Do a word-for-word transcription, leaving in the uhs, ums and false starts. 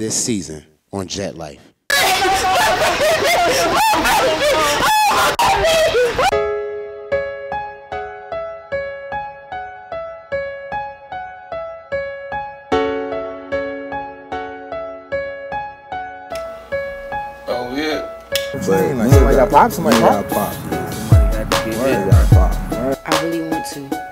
this season on Jet Life. Oh yeah. Somebody got pop, somebody got pop. I really want to.